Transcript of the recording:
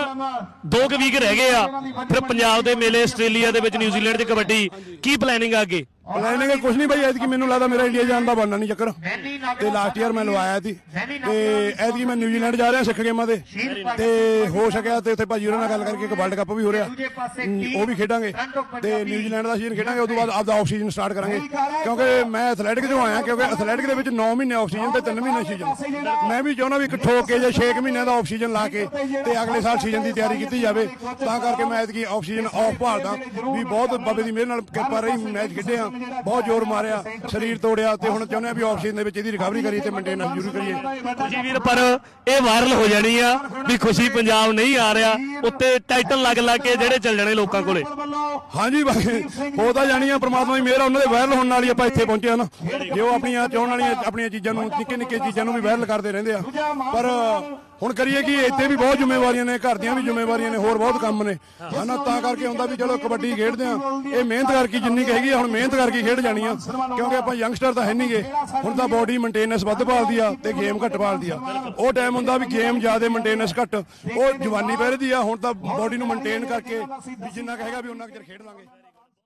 2 week ਰਹਿ ਗਏ ਆ, ਫਿਰ ਪੰਜਾਬ ਦੇ ਮੇਲੇ ਆਸਟ੍ਰੇਲੀਆ ਦੇ ਵਿੱਚ ਨਿਊਜ਼ੀਲੈਂਡ 'ਚ ਕਬੱਡੀ, ਕੀ ਪਲੈਨਿੰਗ ਆ ਅੱਗੇ? ਪਲੈਨਿੰਗ ਕੁਛ ਨਹੀਂ ਬਾਈ, ਐਤਕੀ ਮੈਨੂੰ ਲੱਗਦਾ ਮੇਰਾ ਇੰਡੀਆ ਜਾਣ ਦਾ ਬਣਨਾ ਨਹੀਂ ਚੱਕਰ। ਤੇ ਲਾਸਟ ਈਅਰ ਮੈਂ ਲਵਾਇਆ ਸੀ, ਤੇ ਐਤਕੀ ਮੈਂ ਨਿਊਜ਼ੀਲੈਂਡ ਜਾ ਰਿਹਾ ਸਿੱਖ ਗੇਮਾਂ ਤੇ ਹੋ ਸਕਿਆ ਤੇ ਉੱਥੇ ਭਾਜੀ ਉਹਨਾਂ ਨਾਲ ਗੱਲ ਕਰਕੇ ਇੱਕ ਵਰਲਡ ਕੱਪ ਵੀ ਹੋ ਰਿਹਾ, ਉਹ ਵੀ ਖੇਡਾਂਗੇ ਤੇ ਨਿਊਜ਼ੀਲੈਂਡ ਦਾ ਸੀਜ਼ਨ ਖੇਡਾਂਗੇ। ਉਸ ਤੋਂ ਬਾਅਦ ਆਪਦਾ ਆਫ ਸੀਜ਼ਨ ਸਟਾਰਟ ਕਰਾਂਗੇ, ਕਿਉਂਕਿ ਮੈਂ ਐਥਲੈਟਿਕ ਚੋਂ ਆਇਆ, ਕਿਉਂਕਿ ਐਥਲੈਟਿਕ ਦੇ ਵਿੱਚ 9 ਮਹੀਨੇ ਆਫ ਸੀਜ਼ਨ ਤੇ 3 ਮਹੀਨੇ ਸੀਜ਼ਨ। ਮੈਂ ਵੀ ਚਾਹੁੰਦਾ ਵੀ ਇੱਕ ਠੋਕ ਕੇ ਜੇ 6 ਮਹੀਨਿਆਂ ਦਾ ਆਫ ਸੀਜ਼ਨ ਲਾ ਕੇ ਤੇ ਅਗਲੇ ਸਾਲ ਸੀਜ਼ਨ ਦੀ ਤਿਆਰੀ ਕੀਤੀ ਜਾਵੇ। ਤਾਂ ਕਰਕੇ ਮੈਂ ਐਤਕੀ ਆਫ ਸੀਜ਼ਨ ਆਫ ਭਾਲਦਾ ਵੀ। ਬਹੁਤ ਬਾਬੇ ਦੀ ਮਿਹਰ ਨਾਲ ਕਿਰਪਾ ਰਹੀ, ਮੈਚ ਖੇਡੇ ਆ, ਬਹੁਤ ਜ਼ੋਰ ਮਾਰਿਆ, ਸਰੀਰ ਤੋੜਿਆ, ਤੇ ਹੁਣ ਚਾਹੁੰਦੇ ਆ ਵੀ ਆਫ ਸੀਜ਼ਨ ਦੇ ਵਿੱਚ ਇਹਦੀ ਰਿਕਵਰੀ ਕਰੀਏ ਤੇ ਮੇਨਟੇਨੈਂਸ ਜ਼ਰੂਰ ਕਰੀਏ। ਖੁਸ਼ੀ ਵੀਰ, ਪਰ ਇਹ ਵਾਇਰਲ ਹੋ ਜਾਣੀ ਆ ਵੀ ਖੁਸ਼ੀ ਪੰਜਾਬ ਨਹੀਂ ਆ ਰਿਹਾ, ਉੱਤੇ ਟਾਈਟਲ ਲੱਗ ਕੇ ਜਿਹੜੇ ਚੱਲ ਜਾਣੇ ਲੋਕਾਂ ਕੋਲੇ। ਹਾਂਜੀ ਬਾਈ, ਹੋ ਤਾਂ ਜਾਣੀ ਆ, ਪ੍ਰਮਾਤਮਾ ਦੀ ਮਿਹਰ ਆ, ਉਹਨਾਂ ਦੇ ਵਾਇਰਲ ਹੋਣ ਨਾਲ ਹੀ ਆਪਾਂ ਇੱਥੇ ਪਹੁੰਚੇ ਹਨ। ਜੇ ਉਹ ਆਪਣੀਆਂ ਚਾਹਣ ਵਾਲੀਆਂ ਆਪਣੀਆਂ ਚੀਜ਼ਾਂ ਨੂੰ, ਨਿੱਕੇ ਚੀਜ਼ਾਂ ਨੂੰ ਵੀ ਵਾਇਰਲ ਕਰਦੇ ਰਹਿੰਦੇ ਆ, ਪਰ ਹੁਣ ਕਰੀਏ ਕਿ ਇੱਥੇ ਵੀ ਬਹੁਤ ਜ਼ਿੰਮੇਵਾਰੀਆਂ ਨੇ, ਘਰ ਦੀਆਂ ਵੀ ਜ਼ਿੰਮੇਵਾਰੀਆਂ ਨੇ, ਹੋਰ ਬਹੁਤ ਕੰਮ ਨੇ ਹਨਾ। ਤਾਂ ਕਰਕੇ ਹੁੰਦਾ ਵੀ ਚਲੋ ਕਬੱਡੀ ਖੇਡਦੇ ਆ, ਇਹ ਮਿਹਨਤ ਕਰਕੇ ਜਿੰਨੀ ਕੁ ਹੈਗੀ ਆ, ਹੁਣ ਮਿਹਨਤ ਕਰਕੇ ਖੇਡ ਜਾਣੀ ਆ, ਕਿਉਂਕਿ ਆਪਾਂ ਯੰਗਸਟਰ ਤਾਂ ਹੈ ਨਹੀਂਗੇ। ਹੁਣ ਤਾਂ ਬੋਡੀ ਮੇਨਟੇਨੈਂਸ ਵੱਧ ਭਾਲਦੀ ਆ ਤੇ ਗੇਮ ਘੱਟ ਭਾਲਦੀ ਆ। ਉਹ ਟਾਈਮ ਹੁੰਦਾ ਵੀ ਗੇਮ ਜ਼ਿਆਦਾ ਮੇਨਟੇਨੈਂਸ ਘੱਟ, ਉਹ ਜਵਾਨੀ ਪਹਿਰਦੀ ਆ। ਹੁਣ ਤਾਂ ਬੋਡੀ ਨੂੰ ਮੇਨਟੇਨ ਕਰਕੇ ਵੀ ਜਿੰਨਾ ਕੁ ਹੈਗਾ ਵੀ ਉਹਨਾਂ ਕੁ ਚਿਰ ਖੇਡ ਲਾਂਗੇ।